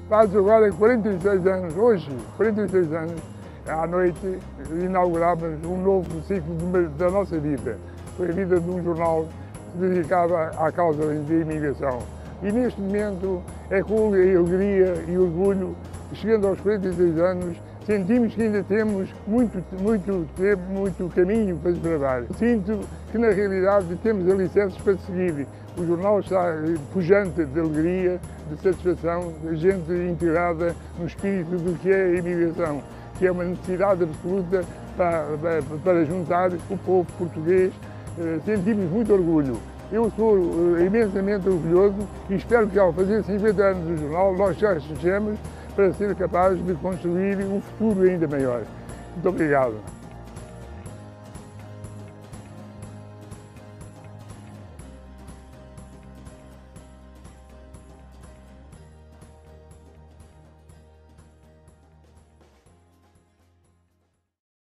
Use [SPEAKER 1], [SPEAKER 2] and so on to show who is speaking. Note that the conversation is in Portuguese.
[SPEAKER 1] Faz agora 46 anos, hoje, 46 anos, à noite, inauguramos um novo ciclo da nossa vida. Foi a vida de um jornal que se dedicava à causa da imigração. E neste momento é com alegria e orgulho, chegando aos 46 anos, sentimos que ainda temos muito caminho para desbravar. Sinto que na realidade temos alicerces para seguir. O jornal está pujante de alegria, de satisfação, de gente integrada no espírito do que é a imigração, que é uma necessidade absoluta para juntar o povo português. Sentimos muito orgulho. Eu sou imensamente orgulhoso e espero que ao fazer 50 anos do jornal nós já estejamos para ser capazes de construir um futuro ainda maior. Muito obrigado.